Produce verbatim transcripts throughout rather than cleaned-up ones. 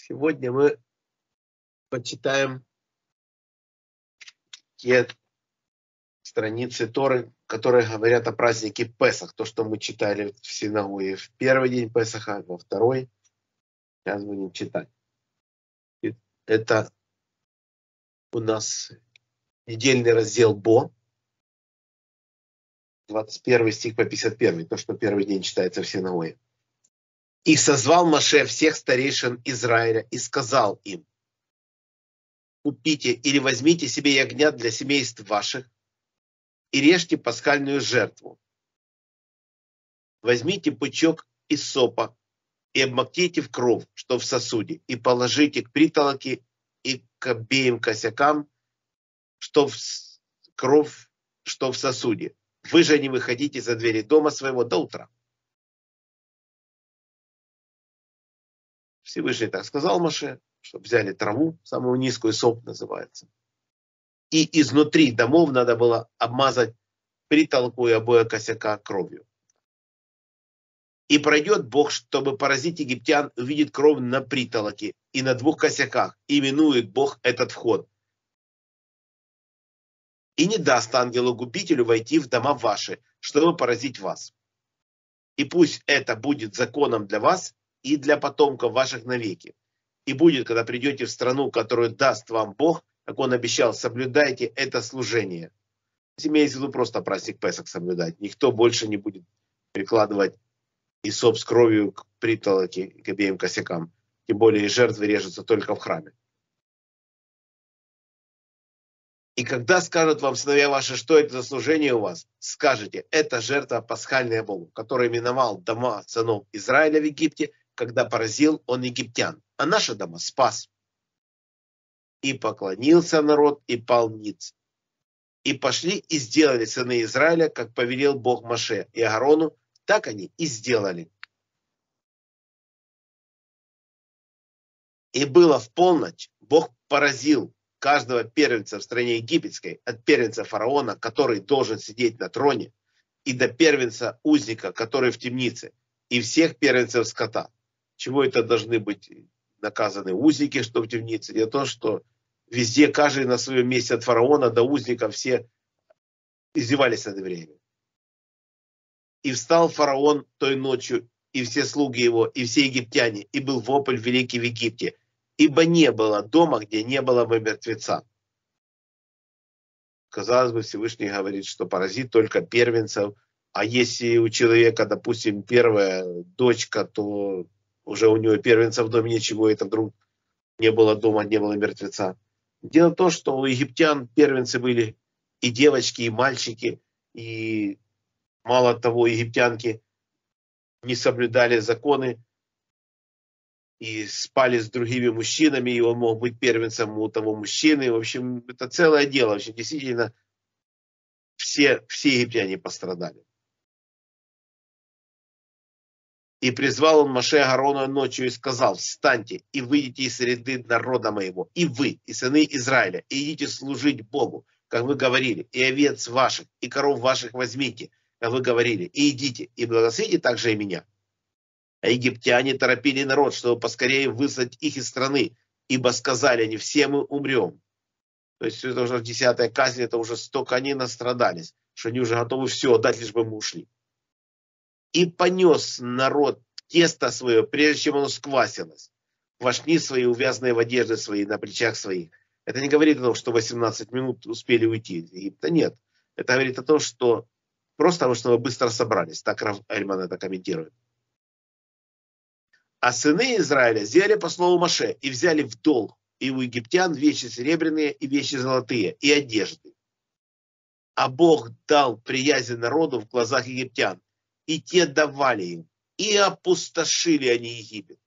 Сегодня мы почитаем те страницы Торы, которые говорят о празднике Песах. То, что мы читали в синагоге в первый день Песаха, во второй. Сейчас будем читать. И это у нас недельный раздел Бо. двадцать первый стих по пятьдесят первый. То, что первый день читается в синагоге. «И созвал Моше всех старейшин Израиля и сказал им: купите или возьмите себе ягнят для семейств ваших и режьте пасхальную жертву. Возьмите пучок иссопа и обмакните в кровь, что в сосуде, и положите к притолоке и к обеим косякам, что в кровь, что в сосуде. Вы же не выходите за двери дома своего до утра». Всевышний так сказал Моше, чтобы взяли траву, самую низкую, соп называется. И изнутри домов надо было обмазать притолоку и обои косяка кровью. И пройдет Бог, чтобы поразить египтян, увидит кровь на притолоке и на двух косяках, и именует Бог этот вход. И не даст ангелу-губителю войти в дома ваши, чтобы поразить вас. И пусть это будет законом для вас и для потомков ваших навеки. И будет, когда придете в страну, которую даст вам Бог, как Он обещал, соблюдайте это служение. Имеется в виду просто праздник Песах соблюдать. Никто больше не будет прикладывать иссоп с кровью к притолоке и к обеим косякам. Тем более жертвы режутся только в храме. И когда скажут вам сыновья ваши, что это за служение у вас, скажете: это жертва пасхальная Богу, который именовал дома сынов Израиля в Египте, когда поразил он египтян, а наши дома спас. И поклонился народ, и пал ниц. И пошли и сделали сыны Израиля, как повелел Бог Моше и Аарону, так они и сделали. И было в полночь, Бог поразил каждого первенца в стране египетской, от первенца фараона, который должен сидеть на троне, и до первенца узника, который в темнице, и всех первенцев скота. Чего это должны быть наказаны узники, что в темнице? Не то, что везде, каждый на своем месте, от фараона до узника, все издевались над евреями. И встал фараон той ночью, и все слуги его, и все египтяне, и был вопль великий в Египте, ибо не было дома, где не было бы мертвеца. Казалось бы, Всевышний говорит, что поразит только первенцев, а если у человека, допустим, первая дочка, то уже у него первенца в доме ничего, это вдруг не было дома, не было мертвеца. Дело в том, что у египтян первенцы были и девочки, и мальчики, и мало того, египтянки не соблюдали законы и спали с другими мужчинами, и он мог быть первенцем у того мужчины. В общем, это целое дело. В общем, действительно, все, все египтяне пострадали. И призвал он Моше Аарону ночью и сказал: встаньте и выйдите из среды народа моего, и вы, и сыны Израиля, и идите служить Богу, как вы говорили, и овец ваших, и коров ваших возьмите, как вы говорили, и идите, и благословите также и меня. А египтяне торопили народ, чтобы поскорее выслать их из страны, ибо сказали они: все мы умрем. То есть это уже десятая казнь, это уже столько они настрадались, что они уже готовы все отдать, лишь бы мы ушли. И понес народ тесто свое, прежде чем оно сквасилось, вошни свои, увязанные в одежды свои, на плечах своих. Это не говорит о том, что восемнадцать минут успели уйти из Египта, нет. Это говорит о том, что просто потому, что мы быстро собрались. Так Рав Эльман это комментирует. А сыны Израиля сделали по слову Моше и взяли в долг и у египтян вещи серебряные и вещи золотые, и одежды. А Бог дал приязнь народу в глазах египтян, и те давали им, и опустошили они Египет.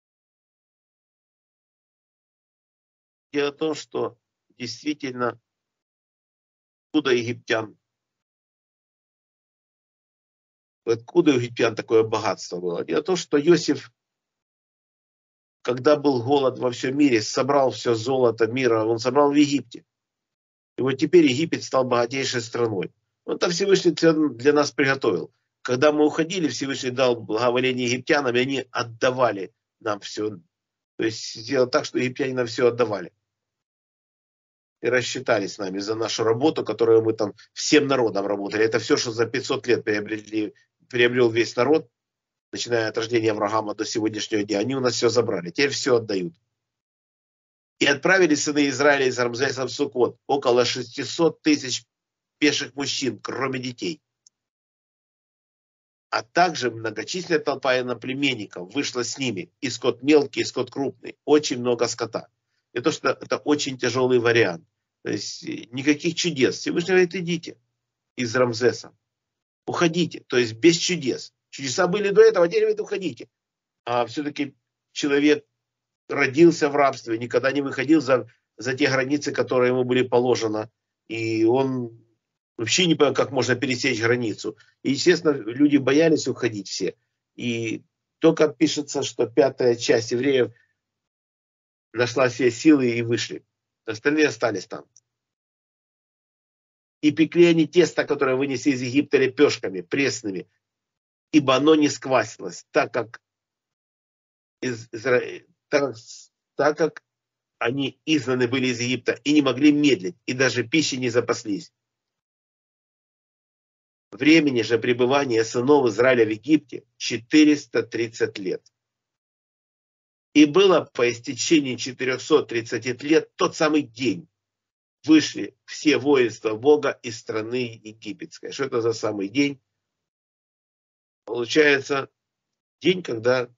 Дело в том, что действительно, откуда египтян, откуда у египтян такое богатство было? Дело в том, что Иосиф, когда был голод во всем мире, собрал все золото мира, он собрал в Египте. И вот теперь Египет стал богатейшей страной. Он там Всевышний для нас приготовил. Когда мы уходили, Всевышний дал благоволение египтянам, и они отдавали нам все То есть сделать так, что египтяне нам все отдавали. И рассчитались с нами за нашу работу, которую мы там всем народом работали. Это все, что за пятьсот лет приобрели, приобрел весь народ, начиная от рождения Авраама до сегодняшнего дня. Они у нас все забрали. Теперь все отдают. И отправили сыны Израиля из Рамзеса в Суккот около шестисот тысяч пеших мужчин, кроме детей. А также многочисленная толпа иноплеменников вышла с ними. И скот мелкий, и скот крупный. Очень много скота. И то, что это очень тяжелый вариант. То есть никаких чудес. Всевышний говорит, идите из Рамзеса. Уходите. То есть без чудес. Чудеса были до этого, а теперь говорит, уходите. А все-таки человек родился в рабстве, никогда не выходил за, за те границы, которые ему были положены. И он вообще не понял, как можно пересечь границу. И, естественно, люди боялись уходить все. И только пишется, что пятая часть евреев нашла все силы и вышли. Остальные остались там. И пекли они тесто, которое вынесли из Египта лепешками, пресными, ибо оно не сквасилось, так как, из, из, так как, так как они изгнаны были из Египта и не могли медлить, и даже пищи не запаслись. Времени же пребывания сынов Израиля в Египте четыреста тридцать лет. И было по истечении четырехсот тридцати лет тот самый день. Вышли все воинства Бога из страны египетской. Что это за самый день? Получается, день, когда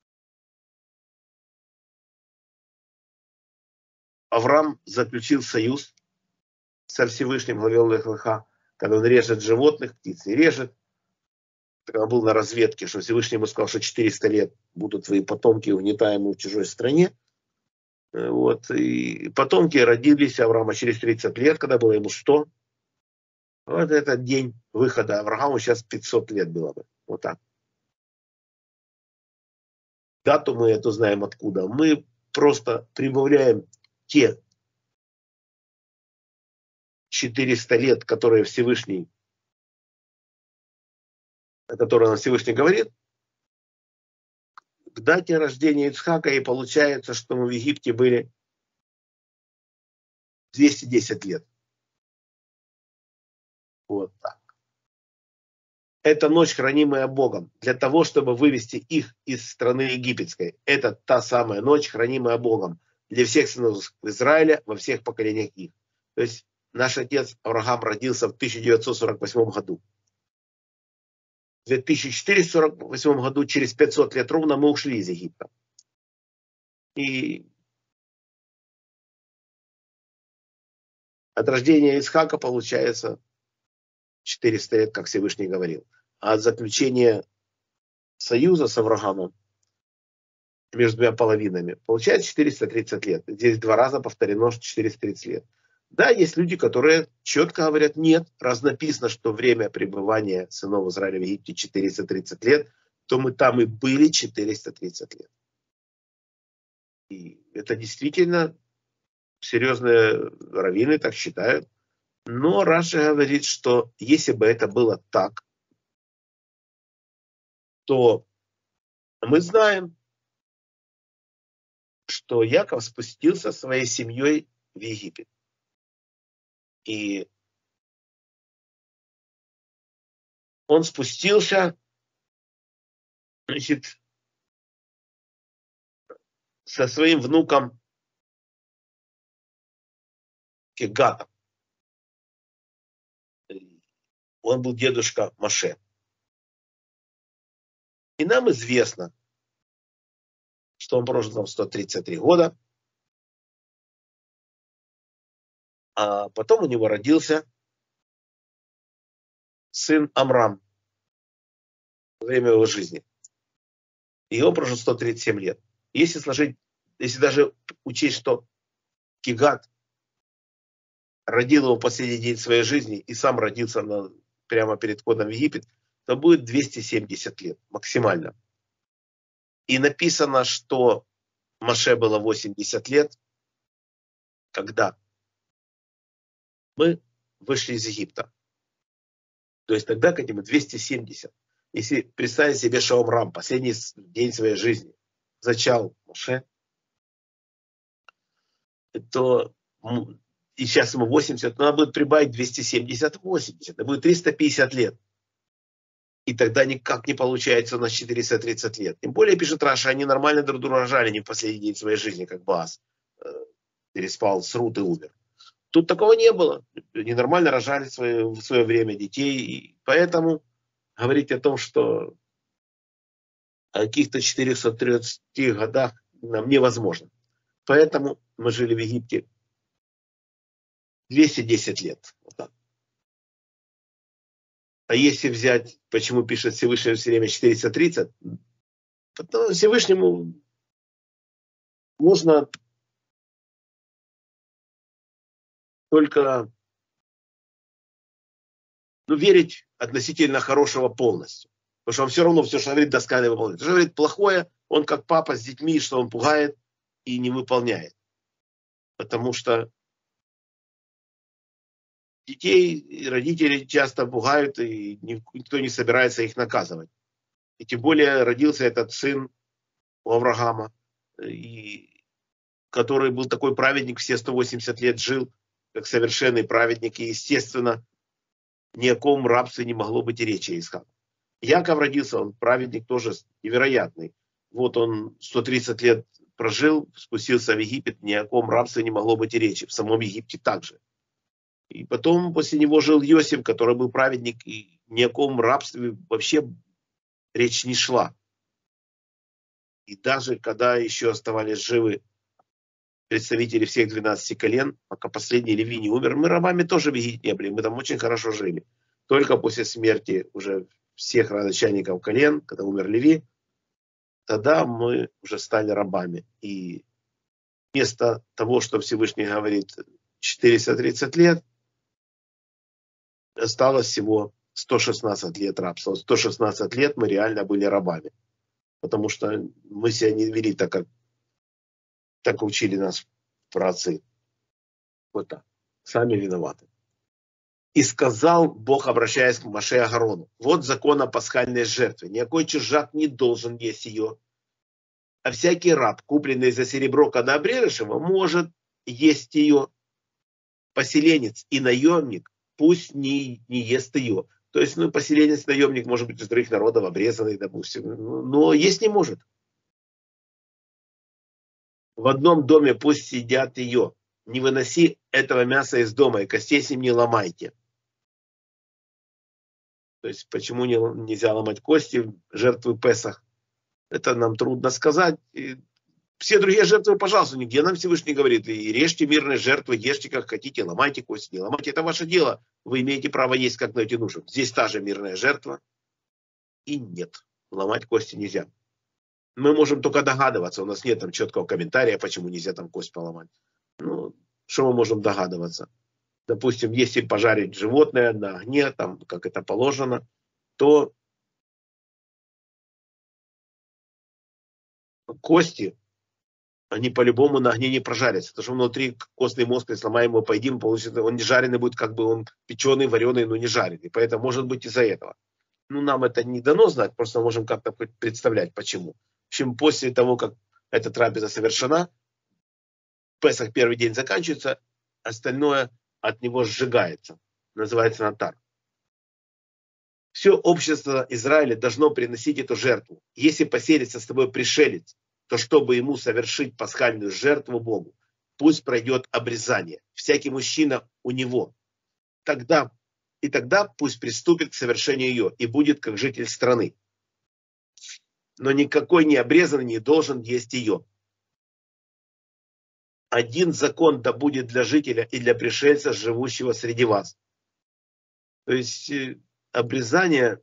Авраам заключил союз со Всевышним, главел Лех-Леха, когда он режет животных, птиц не режет. Когда он был на разведке, что Всевышний ему сказал, что четыреста лет будут твои потомки угнетаемы в чужой стране. Вот. И потомки родились Авраама через тридцать лет, когда было ему сто. Вот этот день выхода Аврааму сейчас пятьсот лет было бы. Вот так. Дату мы эту знаем откуда. Мы просто прибавляем те четыреста лет, которые Всевышний, о которых нам Всевышний говорит, к дате рождения Ицхака, и получается, что мы в Египте были двести десять лет. Вот так. Это ночь, хранимая Богом, для того, чтобы вывести их из страны египетской. Это та самая ночь, хранимая Богом для всех сынов Израиля во всех поколениях их. То есть наш отец Авраам родился в тысяча девятьсот сорок восьмом году. В две тысячи четыреста сорок восьмом году, через пятьсот лет ровно, мы ушли из Египта. И от рождения Исхака получается четыреста лет, как Всевышний говорил. А от заключения союза с Авраамом между двумя половинами получается четыреста тридцать лет. Здесь два раза повторено, что четыреста тридцать лет. Да, есть люди, которые четко говорят, нет, раз написано, что время пребывания сынов Израиля в Египте четыреста тридцать лет, то мы там и были четыреста тридцать лет. И это действительно серьезные раввины так считают. Но Раши говорит, что если бы это было так, то мы знаем, что Яков спустился своей семьей в Египет. И он спустился, значит, со своим внуком Кегатом. Он был дедушка Моше. И нам известно, что он прожил там сто тридцать три года. А потом у него родился сын Амрам во время его жизни. И он прожил сто тридцать семь лет. Если сложить, если даже учесть, что Кегат родил его в последний день своей жизни и сам родился на, прямо перед входом в Египет, то будет двести семьдесят лет максимально. И написано, что Моше было восемьдесят лет, когда мы вышли из Египта. То есть тогда к этому двести семьдесят. Если представить себе, что Амрам последний день своей жизни зачал Моше, то и сейчас ему восемьдесят, но надо будет прибавить двести семьдесят, восемьдесят, это будет триста пятьдесят лет. И тогда никак не получается у нас четыреста тридцать лет. Тем более, пишет Раша, они нормально друг друга рожали не в последний день своей жизни, как Баас э, переспал с Рут и умер. Тут такого не было. Они нормально рожали в свое, в свое время детей. И поэтому говорить о том, что о каких-то четырехстах тридцати годах нам невозможно. Поэтому мы жили в Египте двести десять лет. Вот так. А если взять, почему пишет Всевышний все время четыреста тридцать, то Всевышнему можно только ну, верить относительно хорошего полностью. Потому что он все равно все, что говорит, досконально выполняет. Что говорит плохое, он как папа с детьми, что он пугает и не выполняет. Потому что детей и родители часто пугают, и никто не собирается их наказывать. И тем более родился этот сын у Авраама, и, который был такой праведник, все сто восемьдесят лет жил, как совершенный праведник, и, естественно, ни о ком рабстве не могло быть и речи Исхак. Яков родился, он праведник тоже невероятный. Вот он сто тридцать лет прожил, спустился в Египет, ни о ком рабстве не могло быть и речи. В самом Египте также. И потом после него жил Иосиф, который был праведник, и ни о ком рабстве вообще речь не шла. И даже когда еще оставались живы представители всех двенадцати колен, пока последний Леви не умер, мы рабами тоже в Египте не были, мы там очень хорошо жили. Только после смерти уже всех родоначальников колен, когда умер Леви, тогда мы уже стали рабами. И вместо того, что Всевышний говорит четыреста тридцать лет, осталось всего сто шестнадцать лет рабства. сто шестнадцать лет мы реально были рабами. Потому что мы себя не вели так, как так учили нас праотцы. Вот так. Сами виноваты. И сказал Бог, обращаясь к Моше и Аарону: вот закон о пасхальной жертве. Никакой чужак не должен есть ее. А всякий раб, купленный за серебро, когда обрежешь его, может есть ее. Поселенец и наемник пусть не, не ест ее. То есть, ну, поселенец, наемник, может быть, из других народов, обрезанный, допустим, но есть не может. В одном доме пусть сидят ее. Не выноси этого мяса из дома, и костей с ним не ломайте. То есть, почему не, нельзя ломать кости жертвы Песах? Это нам трудно сказать. И все другие жертвы, пожалуйста, нигде нам Всевышний говорит: и режьте мирные жертвы, ешьте как хотите, ломайте кости, не ломайте, это ваше дело. Вы имеете право есть, как найти нужно. Здесь та же мирная жертва. И нет, ломать кости нельзя. Мы можем только догадываться, у нас нет там четкого комментария, почему нельзя там кость поломать. Ну, что мы можем догадываться? Допустим, если пожарить животное на огне, там, как это положено, то кости, они по-любому на огне не прожарятся. Потому что внутри костный мозг, если сломаем его, поедим, получится, он не жареный будет, как бы он печеный, вареный, но не жареный. Поэтому может быть из-за этого. Ну, нам это не дано знать, просто можем как-то представлять, почему. В общем, после того, как эта трапеза совершена, Песах первый день заканчивается, остальное от него сжигается. Называется натар. Все общество Израиля должно приносить эту жертву. Если поселится с тобой пришелец, то чтобы ему совершить пасхальную жертву Богу, пусть пройдет обрезание. Всякий мужчина у него. Тогда, и тогда пусть приступит к совершению ее и будет как житель страны. Но никакой необрезанный не должен есть ее. Один закон да будет для жителя и для пришельца, живущего среди вас. То есть обрезание,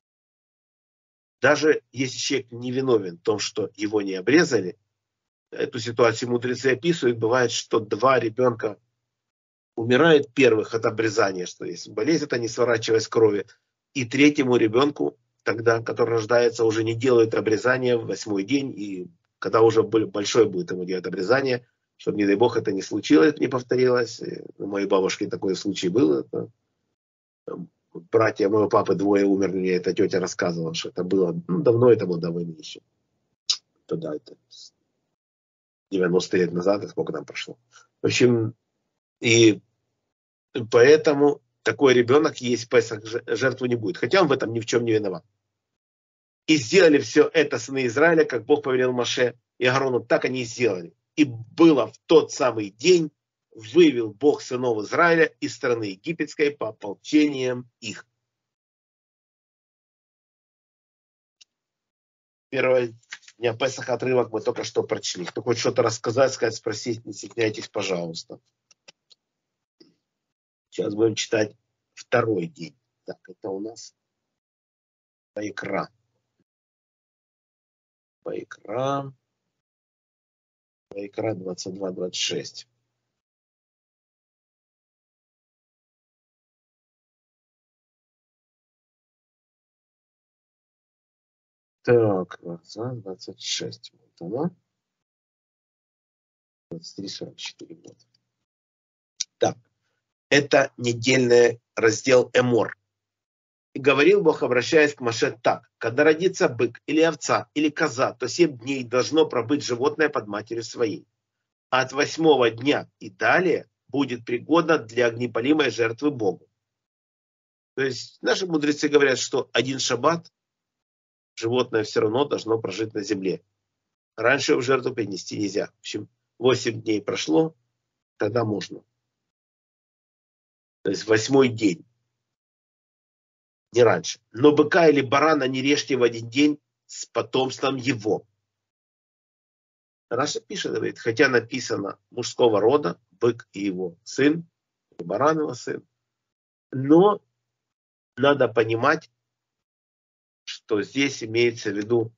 даже если человек не виновен в том, что его не обрезали, эту ситуацию мудрецы описывают, бывает, что два ребенка умирают первых от обрезания, что если болезнь это не сворачиваясь крови, и третьему ребенку, тогда, который рождается, уже не делают обрезание в восьмой день, и когда уже большой будет ему делать обрезание, чтобы, не дай бог, это не случилось, не повторилось. У моей бабушки такой случай был. Это, братья моего папы двое умерли, мне эта тетя рассказывала, что это было, ну, давно это было, до войны еще. Тогда это девяносто лет назад, и сколько там прошло. В общем, и поэтому такой ребенок есть в Песах, жертву не будет. Хотя он в этом ни в чем не виноват. И сделали все это сыны Израиля, как Бог повелел Моше и Аарону, так они и сделали. И было в тот самый день, вывел Бог сынов Израиля из страны египетской по ополчениям их. Первого дня Песаха отрывок мы только что прочли. Кто хочет что-то рассказать, сказать, спросить, не стесняйтесь, пожалуйста. Сейчас будем читать второй день. Так, это у нас Ваикра. Ваикра. Ваикра двадцать два двадцать шесть. Так, двадцать шесть. Вот она. двадцать три сорок четыре. Вот. Так. Это недельный раздел Эмор. И говорил Бог, обращаясь к Моше так. Когда родится бык или овца или коза, то семь дней должно пробыть животное под матерью своей. А от восьмого дня и далее будет пригодно для огнепалимой жертвы Богу. То есть наши мудрецы говорят, что один шаббат животное все равно должно прожить на земле. Раньше в жертву принести нельзя. В общем, восемь дней прошло, тогда можно. То есть восьмой день. Не раньше. Но быка или барана не режьте в один день с потомством его. Раша пишет, говорит, хотя написано мужского рода, бык и его сын, и баран его сын. Но надо понимать, что здесь имеется в виду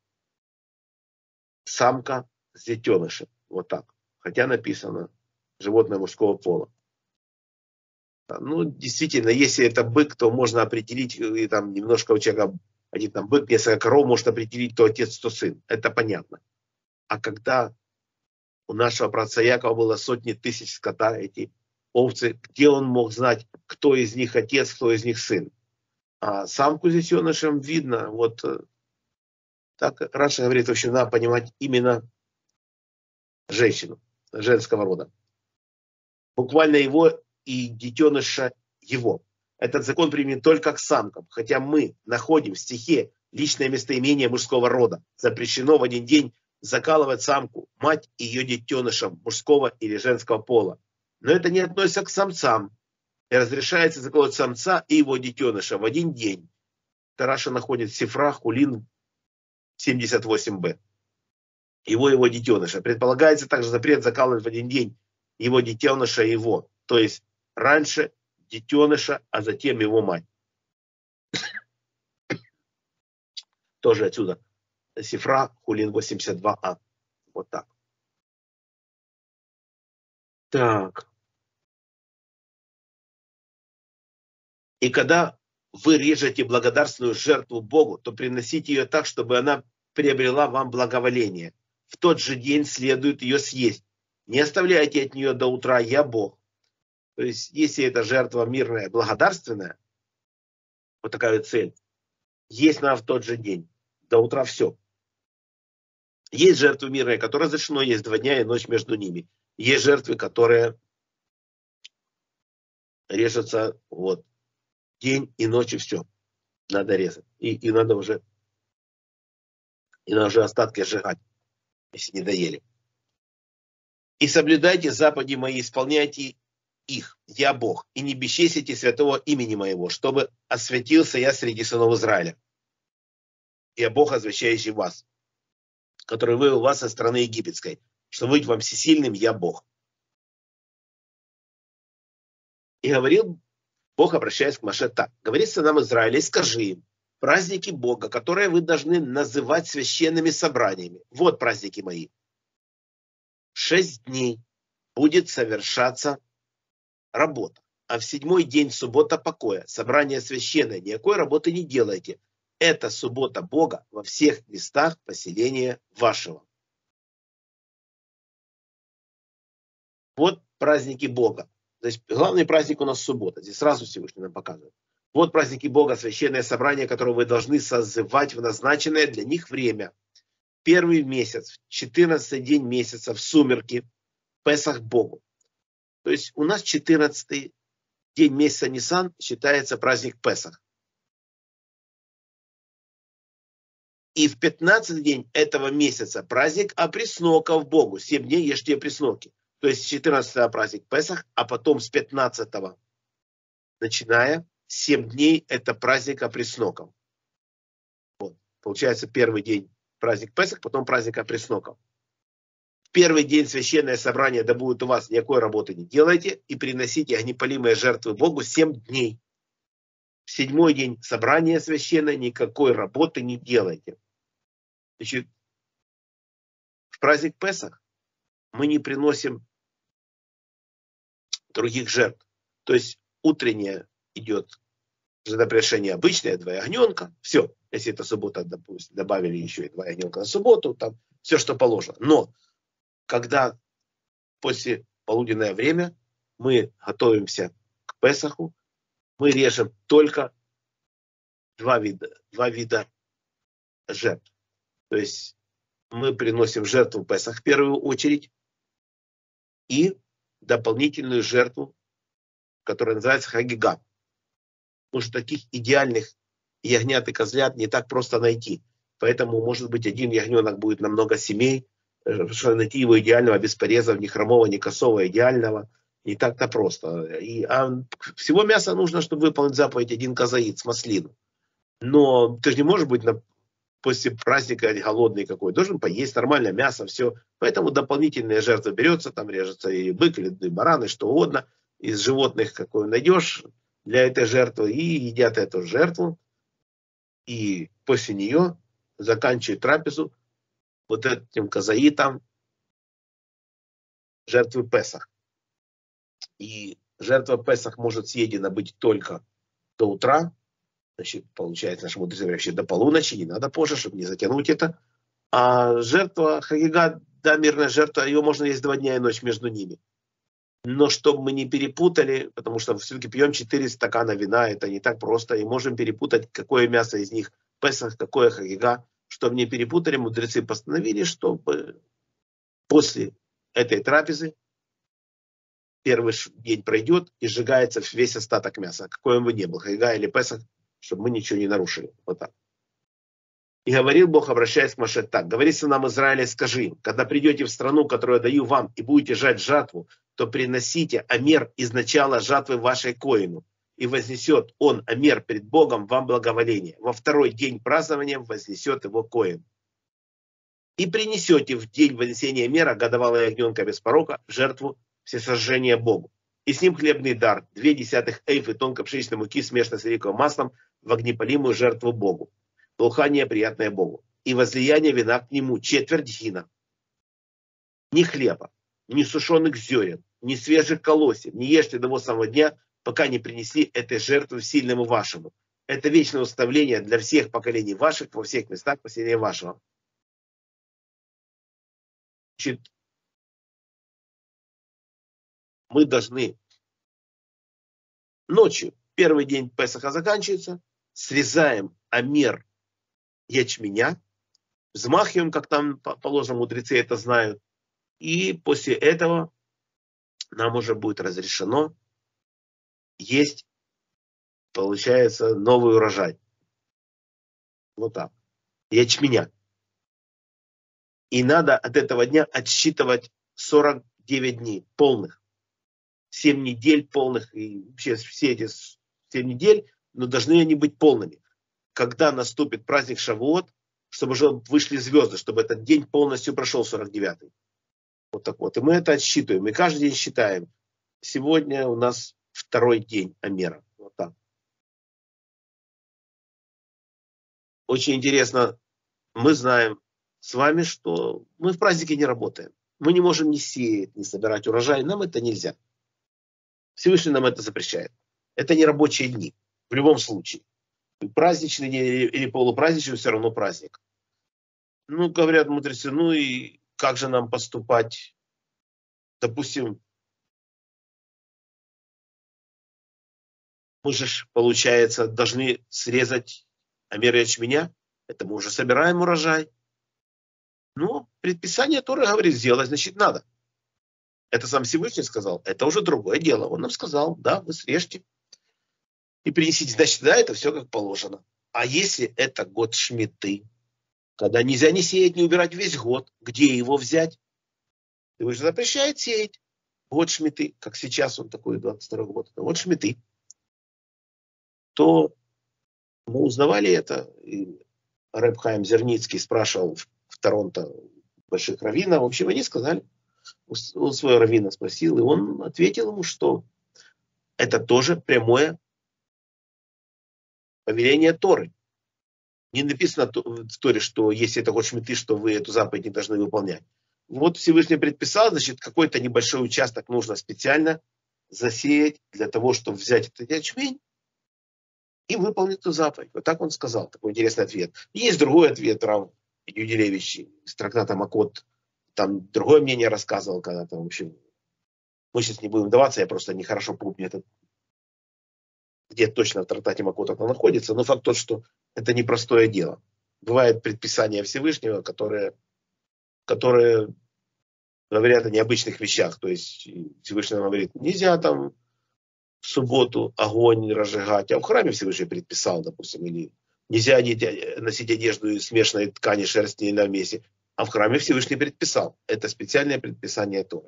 самка с детенышем. Вот так. Хотя написано животное мужского пола. Ну, действительно, если это бык, то можно определить, и там немножко у человека один там бык, несколько коров, может определить, то отец, то сын. Это понятно. А когда у нашего праотца Якова было сотни тысяч скота, эти овцы, где он мог знать, кто из них отец, кто из них сын? А самку с детенышем видно, вот так Раша говорит, в общем, надо понимать именно женщину, женского рода. Буквально его и детеныша его. Этот закон применен только к самкам, хотя мы находим в стихе личное местоимение мужского рода. Запрещено в один день закалывать самку, мать и ее детенышам мужского или женского пола. Но это не относится к самцам. И разрешается заколоть самца и его детеныша в один день. Тараша находит Сифра Хулин семьдесят восемь бэ. Его его детеныша. Предполагается также запрет закалывать в один день его детеныша и его. То есть раньше детеныша, а затем его мать. Тоже отсюда. Сифра Хулин восемьдесят два а. Вот так. Так. И когда вы режете благодарственную жертву Богу, то приносите ее так, чтобы она приобрела вам благоволение. В тот же день следует ее съесть. Не оставляйте от нее до утра, я Бог. То есть, если эта жертва мирная, благодарственная, вот такая вот цель, есть надо в тот же день. До утра все. Есть жертвы мирные, которые разрешено есть два дня и ночь между ними. Есть жертвы, которые режутся вот день и ночь, и все. Надо резать. И, и надо уже и надо уже остатки сжигать, если не доели. И соблюдайте заповеди мои, исполняйте их. Я Бог. И не бесчестите святого имени моего, чтобы освятился я среди сынов Израиля. Я Бог, освящающий вас, который вывел вас со страны египетской, чтобы быть вам всесильным, я Бог. И говорил Бог, обращаясь к Моше так. Говори сынам Израиля и скажи им, праздники Бога, которые вы должны называть священными собраниями. Вот праздники мои. Шесть дней будет совершаться работа. А в седьмой день суббота покоя. Собрание священное. Никакой работы не делайте. Это суббота Бога во всех местах поселения вашего. Вот праздники Бога. То есть главный праздник у нас суббота. Здесь сразу Всевышний нам показывает. Вот праздники Бога, священное собрание, которое вы должны созывать в назначенное для них время. первый месяц, четырнадцатый день месяца в сумерки, Песах Богу. То есть у нас четырнадцатый день месяца Нисан считается праздник Песах. И в пятнадцатый день этого месяца праздник опресноков Богу. семь дней ешьте пресноки. То есть четырнадцатого праздник Песах, а потом с пятнадцатого, начиная, семь дней это праздник опресноков. Вот. Получается первый день праздник Песах, потом праздник опресноков. В первый день священное собрание, да будет у вас, никакой работы не делайте, и приносите огнепалимые жертвы Богу семь дней. В седьмой день собрания священное, никакой работы не делайте. Значит, в праздник Песах мы не приносим других жертв. То есть утреннее идет жертвоприношение обычное, два ягненка, все. Если это суббота, допустим, добавили еще и два ягненка на субботу, там все, что положено. Но когда после полуденное время мы готовимся к Песаху, мы режем только два вида, два вида жертв. То есть мы приносим жертву Песах в первую очередь и дополнительную жертву, которая называется хагига. Потому что таких идеальных ягнят и козлят не так просто найти. Поэтому, может быть, один ягненок будет на много семей, потому что найти его идеального, без порезов, ни хромого, ни косого, идеального, не так-то просто. И, а всего мяса нужно, чтобы выполнить заповедь один козаит с маслину. Но ты же не можешь быть на, после праздника голодный какой. Должен поесть нормальное мясо, все. Поэтому дополнительные жертвы берется, там режется и бык, или и бараны, что угодно. Из животных какой найдешь для этой жертвы, и едят эту жертву. И после нее заканчивают трапезу вот этим козаитом жертвы Песах. И жертва Песах может съедена быть только до утра. Значит, получается, наши мудрецы говорят, вообще до полуночи, не надо позже, чтобы не затянуть это. А жертва хагига, да, мирная жертва, ее можно есть два дня и ночь между ними. Но чтобы мы не перепутали, потому что все-таки пьем четыре стакана вина, это не так просто, и можем перепутать, какое мясо из них Песах, какое хагига. Чтобы не перепутали, мудрецы постановили, чтобы после этой трапезы первый день пройдет и сжигается весь остаток мяса, какой он бы ни был, хагига или Песах, чтобы мы ничего не нарушили. Вот так. И говорил Бог, обращаясь к Моше так: говори сынам Израиля, скажи им, когда придете в страну, которую я даю вам, и будете жать жатву, то приносите омер из начала жатвы вашей коину, и вознесет он омер пред Богом вам благоволение. Во второй день празднования вознесет его коин. И принесете в день вознесения омера годовалого ягненка без порока в жертву всесожжения Богу. И с ним хлебный дар, две десятых эйфы тонкой пшеничной муки, смешанной с оливковым маслом, в огнепалимую жертву Богу. Благоухание, приятное Богу. И возлияние вина к нему четверть гина. Ни хлеба, ни сушеных зерен, ни свежих колосьев не ешьте до того самого дня, пока не принесли этой жертвы сильному вашему. Это вечное уставление для всех поколений ваших во всех местах поселения вашего. Значит, мы должны ночью, первый день Песаха заканчивается, срезаем омер ячменя, взмахиваем, как там положено, мудрецы это знают, и после этого нам уже будет разрешено есть, получается, новый урожай. Вот так. Ячменя. И надо от этого дня отсчитывать сорок девять дней полных. семь недель полных. И вообще все эти семь недель, но должны они быть полными. Когда наступит праздник Шавуот, чтобы уже вышли звезды, чтобы этот день полностью прошел сорок девятый. Вот так вот. И мы это отсчитываем. И каждый день считаем. Сегодня у нас второй день омера. Вот так. Очень интересно. Мы знаем с вами, что мы в празднике не работаем. Мы не можем ни сеять, ни собирать урожай. Нам это нельзя. Всевышний нам это запрещает. Это не рабочие дни. В любом случае. Праздничный день или полупраздничный, все равно праздник. Ну, говорят мудрецы, ну и как же нам поступать? Допустим, мы же, получается, должны срезать омер ячменя. Это мы уже собираем урожай. Ну, предписание Торы говорит, сделать, значит, надо. Это сам Всевышний сказал. Это уже другое дело. Он нам сказал, да, вы срежьте и принесите. Значит, да, это все как положено. А если это год шмиты, когда нельзя не сеять, не убирать весь год, где его взять? Вы же запрещает сеять. Год шмиты, как сейчас он такой, двадцать второй год. Вот шмиты. То мы узнавали это. И Реб Хаим Зерницкий спрашивал в Торонто больших раввинов. В общем, они сказали, он своего раввина спросил, и он ответил ему, что это тоже прямое повеление Торы. Не написано в Торе, что если это год шмиты, что вы эту заповедь не должны выполнять. Вот Всевышний предписал, значит, какой-то небольшой участок нужно специально засеять для того, чтобы взять этот ячмень и выполнить эту заповедь. Вот так он сказал. Такой интересный ответ. Есть другой ответ, Рав Юдилевич из трактата Макот. Там другое мнение рассказывал когда-то. В общем, мы сейчас не будем вдаваться, я просто нехорошо помню, это, где точно в трактате Макот это находится. Но факт тот, что это непростое дело. Бывают предписания Всевышнего, которые, которые говорят о необычных вещах. То есть Всевышний говорит, нельзя там в субботу огонь разжигать, а в храме Всевышний предписал, допустим, или нельзя носить одежду из смешанной ткани шерсти на вместе, а в храме Всевышний предписал. Это специальное предписание Торы.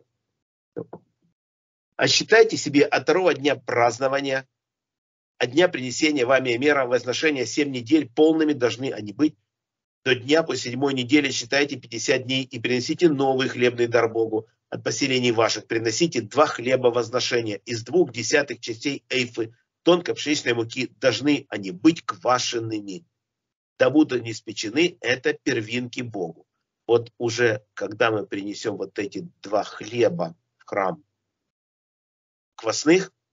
А считайте себе от второго дня празднования, от дня принесения вами мера возношения семь недель полными должны они быть. До дня по седьмой неделе считайте пятьдесят дней и принесите новый хлебный дар Богу. От поселений ваших приносите два хлеба возношения из двух десятых частей эйфы тонкой пшеничной муки. Должны они быть квашенными. Да будут они испечены, это первинки Богу. Вот уже когда мы принесем вот эти два хлеба в храм квасных,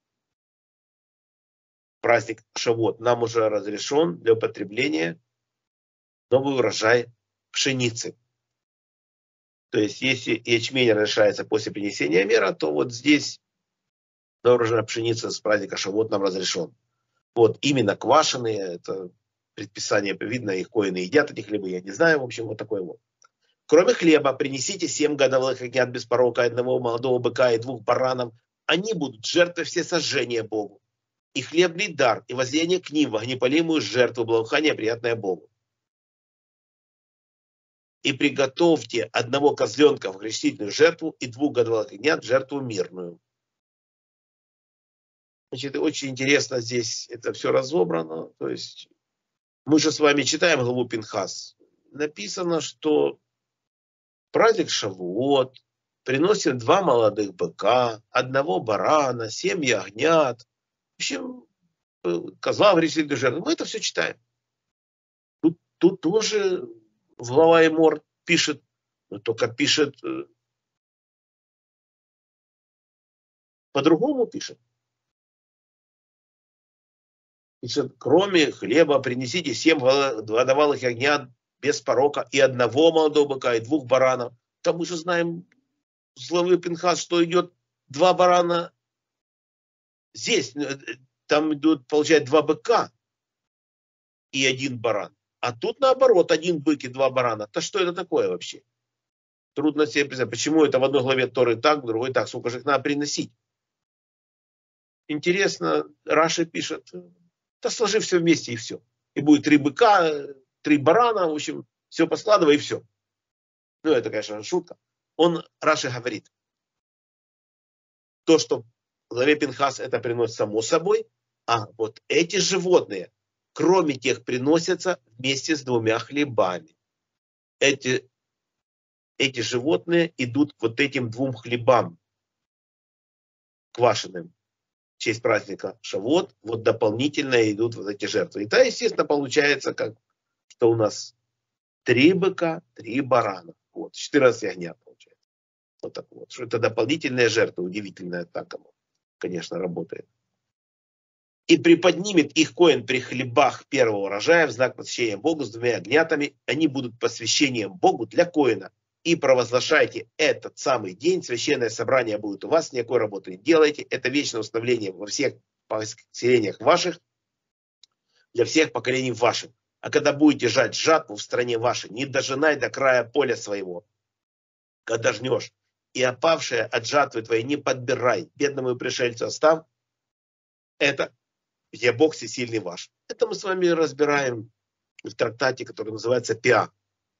праздник Шавуот нам уже разрешен для употребления новый урожай пшеницы. То есть, если ячмень разрешается после принесения мера, то вот здесь урожай пшеницы с праздника Шавуот нам разрешен. Вот именно квашеные, это предписание, видно, их коины едят эти хлебы, я не знаю, в общем, вот такой вот. Кроме хлеба, принесите семь годовых ягнят без порока, одного молодого быка и двух баранов. Они будут жертвой всесожжения Богу. И хлебный дар, и воззрение к ним в огнепалимую жертву, благоухание, приятное Богу. И приготовьте одного козленка в грешительную жертву и двух годовых ягнят в жертву мирную. Значит, очень интересно здесь это все разобрано. То есть мы же с вами читаем главу Пинхас. Написано, что праздник Шавуот приносит два молодых быка, одного барана, семь ягнят. В общем, козла в грешительную жертву. Мы это все читаем. Тут, тут тоже глава Эмор пишет, но только пишет по-другому пишет. Пишет, кроме хлеба принесите семь годовалых ягнят без порока и одного молодого быка и двух баранов. Там мы же знаем с главы Пинхас, что идет два барана здесь. Там идут, получается, два быка и один баран. А тут наоборот, один бык и два барана. То что это такое вообще? Трудно себе представить. Почему это в одной главе Торы так, в другой так? Сколько же их надо приносить? Интересно, Раши пишет, да сложи все вместе и все. И будет три быка, три барана, в общем, все поскладывай и все. Ну, это, конечно, шутка. Он, Раши говорит, то, что в главе Пинхас это приносит само собой, а вот эти животные, кроме тех, приносятся вместе с двумя хлебами. Эти, эти животные идут к вот этим двум хлебам квашеным в честь праздника Шавуот. Вот дополнительно идут вот эти жертвы. И то, естественно, получается, как, что у нас три быка, три барана. Вот, четырнадцать ягнят получается. Вот так вот. Что это дополнительная жертва. Удивительная так оно, конечно, работает. И приподнимет их коэн при хлебах первого урожая в знак посвящения Богу с двумя ягнятами. Они будут посвящением Богу для коэна. И провозглашайте этот самый день. Священное собрание будет у вас. Никакой работы не делайте. Это вечное установление во всех поселениях ваших. Для всех поколений ваших. А когда будете жать жатву в стране вашей, не дожинай до края поля своего, когда жнешь. И опавшее от жатвы твоей не подбирай, бедному и пришельцу оставь. Это я Бог всесильный ваш. Это мы с вами разбираем в трактате, который называется Пиа.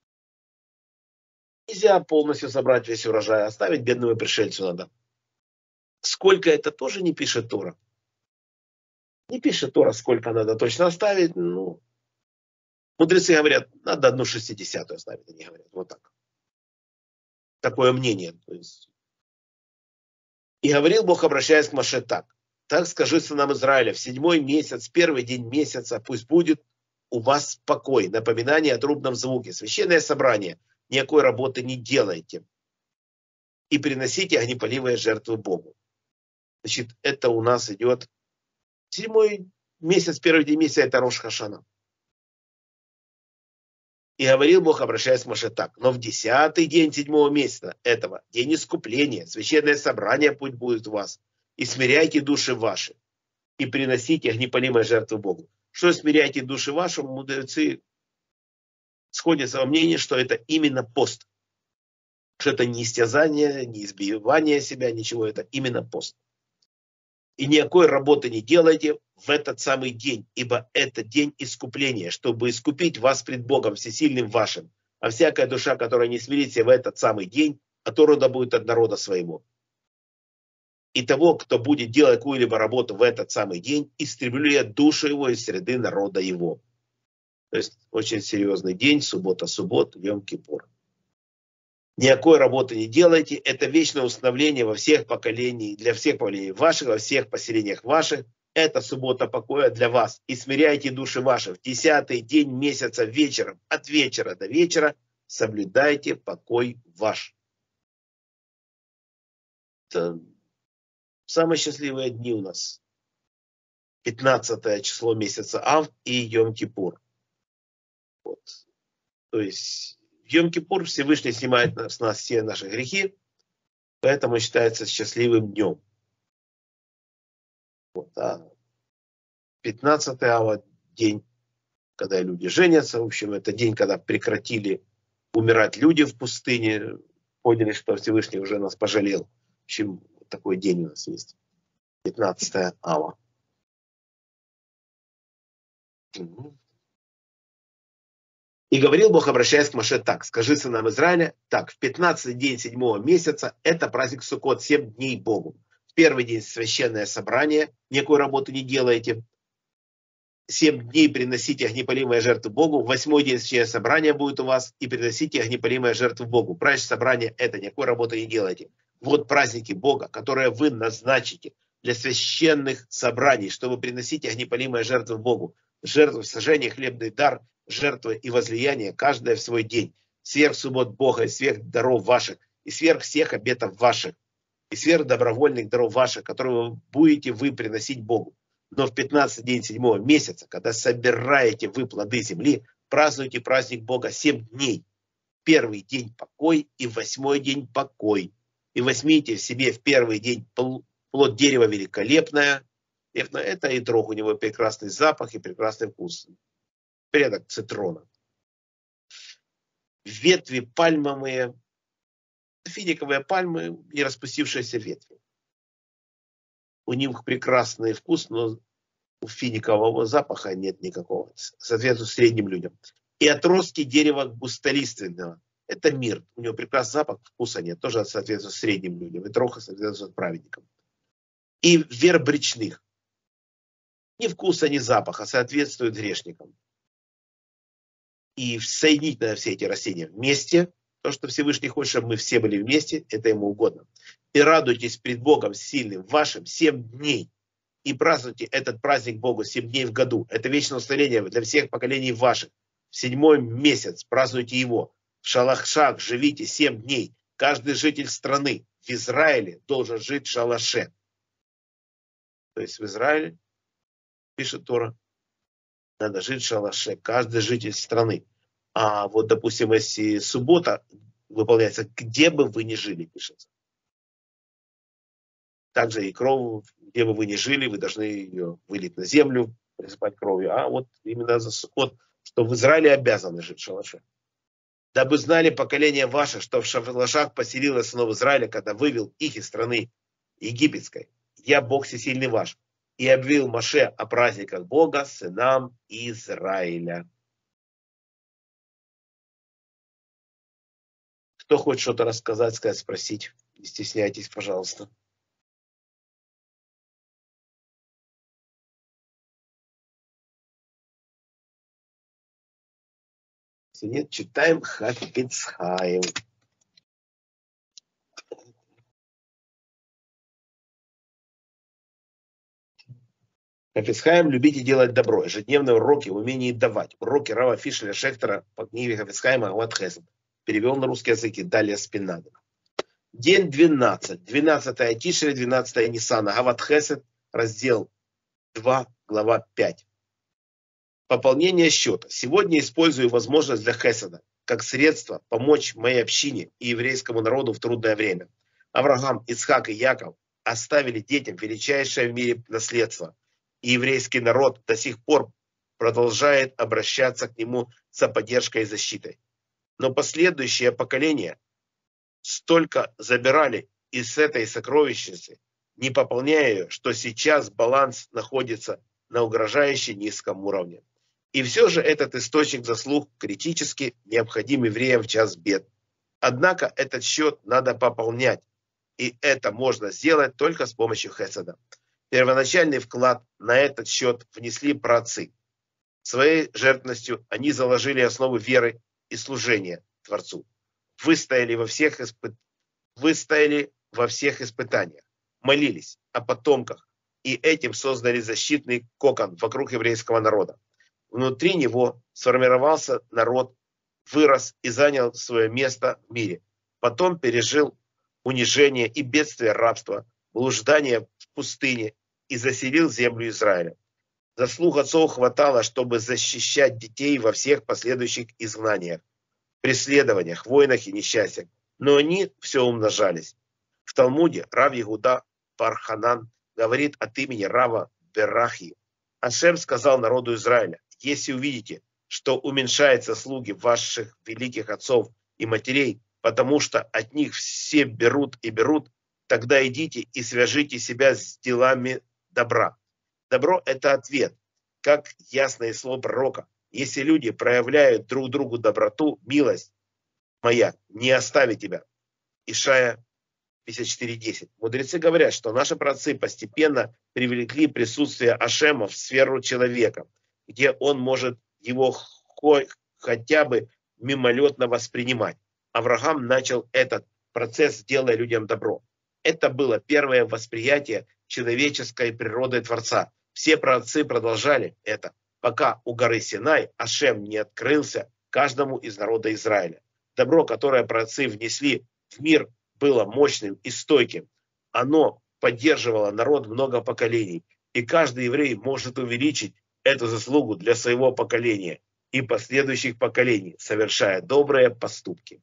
Нельзя полностью собрать весь урожай, оставить бедному и пришельцу надо. Сколько это тоже не пишет Тора. Не пишет Тора, сколько надо точно оставить. Ну, мудрецы говорят, надо одну шестидесятую оставить, они говорят, вот так. Такое мнение. То есть. И говорил Бог, обращаясь к Моше так. Так скажи сынам Израиля, в седьмой месяц, первый день месяца, пусть будет у вас покой, напоминание о трубном звуке, священное собрание, никакой работы не делайте. И приносите огнепалимые жертвы Богу. Значит, это у нас идет седьмой месяц, первый день месяца, это Рош Хашана. И говорил Бог, обращаясь к Моше так. Но в десятый день седьмого месяца этого, день искупления, священное собрание путь будет у вас. И смиряйте души ваши. И приносите огнепалимые жертвы Богу. Что смиряйте души ваши, мудрецы сходятся во мнении, что это именно пост. Что это не истязание, не избивание себя, ничего. Это именно пост. И никакой работы не делайте в этот самый день, ибо это день искупления, чтобы искупить вас пред Богом всесильным вашим. А всякая душа, которая не смирится в этот самый день, оторвана будет от народа своего. И того, кто будет делать какую-либо работу в этот самый день, истреблю я душу его из среды народа его. То есть очень серьезный день, суббота, суббот, Йом-Кипур. Никакой работы не делайте. Это вечное установление во всех поколениях, для всех поколений ваших, во всех поселениях ваших. Это суббота покоя для вас. И смиряйте души ваши. В десятый день месяца вечером, от вечера до вечера, соблюдайте покой ваш. Это самые счастливые дни у нас. пятнадцатое число месяца Ав и Йом-Кипур. Вот. То есть в Йом-Кипур Всевышний снимает с нас все наши грехи, поэтому считается счастливым днем. Вот. А пятнадцатое Ава день, когда люди женятся. В общем, это день, когда прекратили умирать люди в пустыне, поняли, что Всевышний уже нас пожалел. В общем, такой день у нас есть. пятнадцатое Ава. Угу. И говорил Бог, обращаясь к Моше так. Скажи сынам Израиля, так, в пятнадцатый день седьмого месяца, это праздник Суккот, семь дней Богу. В первый день священное собрание, никакой работы не делаете. Семь дней приносите огнепалимые жертвы Богу. В восьмой день священное собрание будет у вас, и приносите огнепалимые жертвы Богу. Праздник собрания это, никакой работы не делайте. Вот праздники Бога, которые вы назначите для священных собраний, чтобы приносить огнепалимые жертвы Богу. Жертвы, сожжение, хлебный дар, жертвы и возлияние, каждое в свой день. Сверх суббот Бога и сверх даров ваших, и сверх всех обетов ваших, и сверх добровольных даров ваших, которые вы будете вы приносить Богу. Но в пятнадцатый день седьмого месяца, когда собираете вы плоды земли, празднуйте праздник Бога семь дней. Первый день покой и восьмой день покой. И возьмите в себе в первый день плод дерева великолепное. Это и дрог, у него прекрасный запах и прекрасный вкус. Предок цитрона. Ветви пальмовые, финиковые пальмы и распустившиеся ветви. У них прекрасный вкус, но у финикового запаха нет никакого. Соответствует средним людям. И отростки дерева густолиственного. Это мир. У него прекрасный запах, вкуса нет. Тоже соответствует средним людям. И троха соответствует праведникам. И верб речных. Ни вкуса, ни запаха соответствует грешникам. И соединить надо все эти растения вместе. То, что Всевышний хочет, чтобы мы все были вместе, это ему угодно. И радуйтесь пред Богом сильным вашим семь дней. И празднуйте этот праздник Богу семь дней в году. Это вечное установление для всех поколений ваших. В седьмой месяц празднуйте его. В шалашах живите семь дней. Каждый житель страны в Израиле должен жить в шалаше. То есть в Израиле, пишет Тора, надо жить в шалаше. Каждый житель страны. А вот, допустим, если суббота выполняется, где бы вы ни жили, пишется. Также и кровь, где бы вы ни жили, вы должны ее вылить на землю, присыпать кровью. А вот именно за Суккот что в Израиле обязаны жить в шалаше. Дабы знали поколение ваше, что в шалашах поселилось сынов Израиля, когда вывел их из страны египетской. Я Бог всесильный ваш. И объявил Моше о праздниках Бога сынам Израиля. Кто хочет что-то рассказать, сказать, спросить? Не стесняйтесь, пожалуйста. Если нет, читаем Хафец Хаим. Хафец Хаим, любите делать добро. Ежедневные уроки в умении давать. Уроки Рава Фишеля Шехтера по книге Хафец Хаима Агават Хесед. Перевел на русский язык и далее Спинада. День двенадцатый. двенадцатое Тишре, двенадцатое Ниссана. Агават Хесед, раздел два, глава пять. Пополнение счета. Сегодня использую возможность для Хеседа как средство помочь моей общине и еврейскому народу в трудное время. Авраам, Ицхак и Яков оставили детям величайшее в мире наследство. И еврейский народ до сих пор продолжает обращаться к нему за поддержкой и защитой. Но последующее поколение столько забирали из этой сокровищницы, не пополняя ее, что сейчас баланс находится на угрожающе низком уровне. И все же этот источник заслуг критически необходим евреям в час бед. Однако этот счет надо пополнять, и это можно сделать только с помощью Хеседа. Первоначальный вклад на этот счет внесли праотцы. Своей жертвностью они заложили основы веры и служения Творцу. Выстояли во всех, испы... Выстояли во всех испытаниях, молились о потомках и этим создали защитный кокон вокруг еврейского народа. Внутри него сформировался народ, вырос и занял свое место в мире. Потом пережил унижение и бедствие рабства, блуждание в пустыне и заселил землю Израиля. Заслуг отцов хватало, чтобы защищать детей во всех последующих изгнаниях, преследованиях, войнах и несчастьях. Но они все умножались. В Талмуде Рав Егуда Бар-Ханан говорит от имени Рава Берахи. Ашем сказал народу Израиля: если увидите, что уменьшаются слуги ваших великих отцов и матерей, потому что от них все берут и берут, тогда идите и свяжите себя с делами добра. Добро – это ответ, как ясное слово пророка. Если люди проявляют друг другу доброту, милость моя не оставит тебя. Ишая пятьдесят четыре десять. Мудрецы говорят, что наши праотцы постепенно привлекли присутствие Ашема в сферу человека, где он может его хотя бы мимолетно воспринимать. Авраам начал этот процесс, делая людям добро. Это было первое восприятие человеческой природы Творца. Все праотцы продолжали это, пока у горы Синай Ашем не открылся каждому из народа Израиля. Добро, которое праотцы внесли в мир, было мощным и стойким. Оно поддерживало народ много поколений. И каждый еврей может увеличить эту заслугу для своего поколения и последующих поколений, совершая добрые поступки.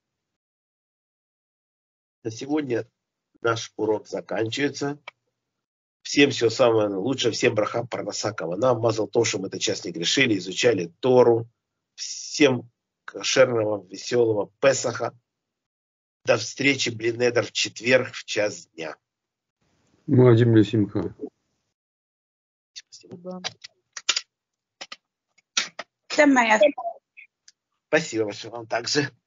На сегодня наш урок заканчивается. Всем всего самого лучшего, всем браха, парнаса, кавана, мазал то, что мы этот час не грешили, изучали Тору. Всем кошерного, веселого Песаха. До встречи, Блинедер, в четверг в час дня. Муадим Лесимха. Спасибо. Спасибо Спасибо большое вам также.